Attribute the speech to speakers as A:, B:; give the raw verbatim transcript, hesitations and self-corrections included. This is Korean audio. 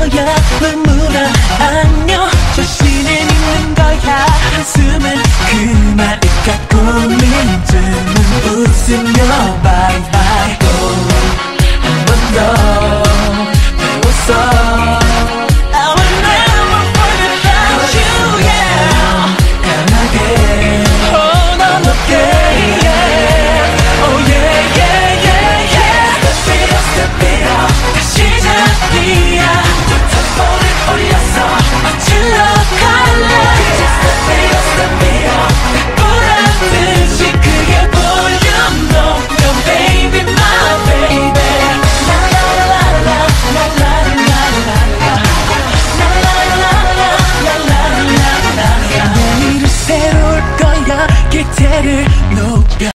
A: 거야. 눈물아 안녕 자신을 믿는 거야. 한숨은 그 말을 갖고 민증은 웃으며 bye bye go. 한 번 더 배웠어. 기태를